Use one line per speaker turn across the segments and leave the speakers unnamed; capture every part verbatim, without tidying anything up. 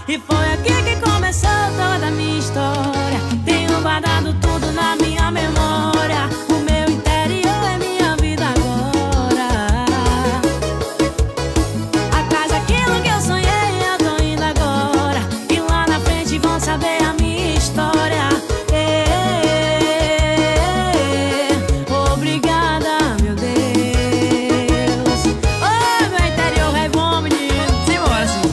E foi aqui que começou toda a minha história. Tenho guardado tudo na minha memória. O meu interior é minha vida agora. Atrás daquilo que eu sonhei, eu tô indo agora. E lá na frente vão saber a minha história. Obrigada, meu Deus. Oh, meu interior é bom, menino. Simbora, assim.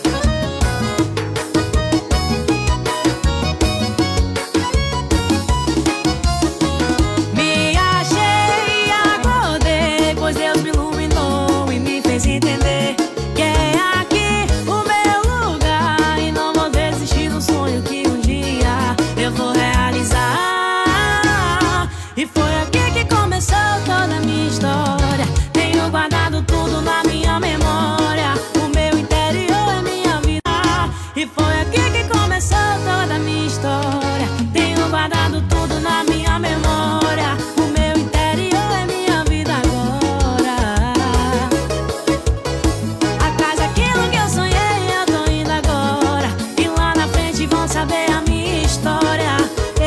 Me achei, acordei, pois Deus me iluminou e me fez entender que é aqui o meu lugar. E não vou desistir do sonho que um dia eu vou realizar. E foi aqui que começou toda a minha história. Tenho guardado tudo na minha memória. O meu interior é minha vida. E foi aqui que começou toda a minha história. Tenho guardado tudo na minha memória. O meu interior é minha vida agora. Atrás daquilo que eu sonhei, eu tô indo agora. E lá na frente vão saber a minha história.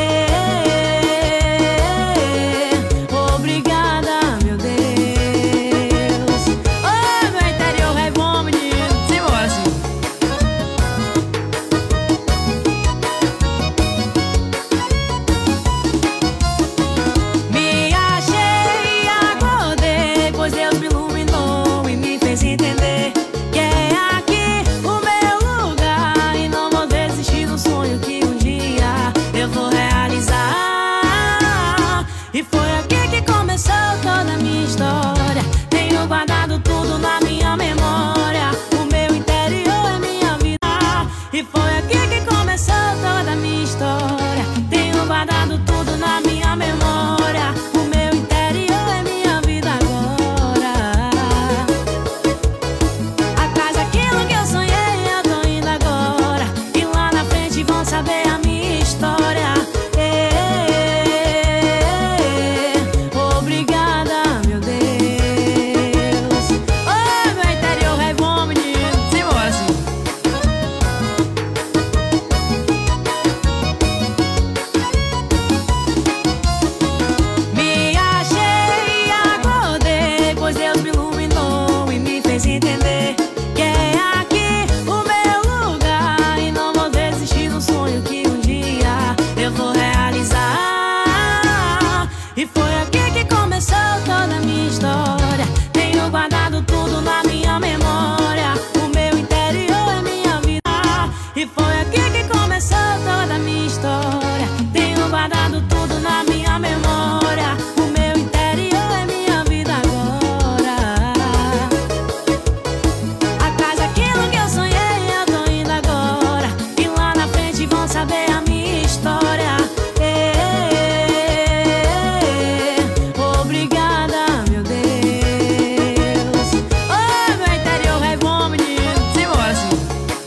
Obrigada, meu Deus. Oh, meu interior é bom, menino. Simbora, assim. Me achei, acordei, pois Deus me iluminou e me fez entender que é aqui o meu lugar. E não vou desistir do sonho que um dia eu vou realizar. E foi aqui que começou toda a minha história. Tenho guardado tudo na minha memória. O meu interior é minha vida. E foi aqui que começou toda a minha história. Tenho guardado tudo na minha memória. O meu interior é minha vida agora. Atrás daquilo que eu sonhei, eu tô indo agora. E lá na frente vão saber a minha história. Obrigada, meu Deus. Oh, meu interior é bom, menino. Simbora, assim. Me achei, acordei, pois Deus me iluminou e me fez entender que é aqui o meu lugar. E não vou desistir do sonho que um dia eu vou realizar. E foi aqui que começou toda a minha história. Tenho guardado tudo na minha memória. O meu interior é minha vida. E foi aqui que começou toda a minha história. Tenho guardado tudo na minha memória. O meu interior é minha vida agora. Atrás daquilo que eu sonhei, eu tô indo agora. E lá na frente vão saber a minha história. Obrigada, meu Deus. Oh, meu interior é bom, menino. Simbora, assim.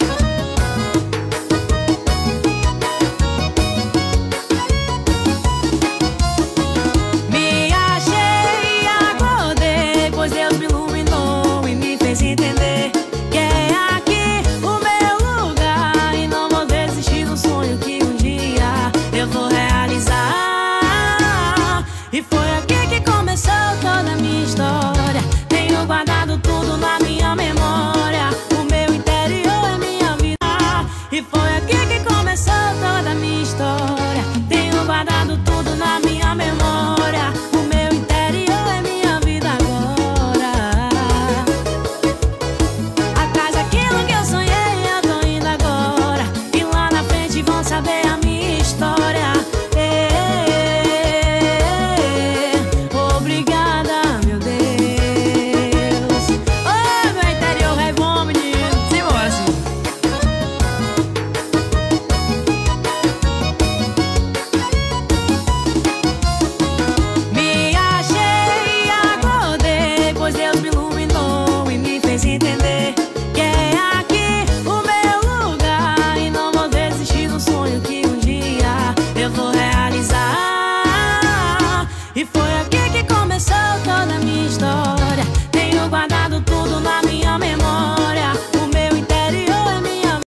Me achei, acordei, pois Deus me iluminou e me fez entender que é aqui o meu lugar. E não vou desistir do sonho que um dia eu vou realizar. E foi aqui que começou toda a minha história. Tenho guardado tudo na minha memória. O meu interior é minha vida. E foi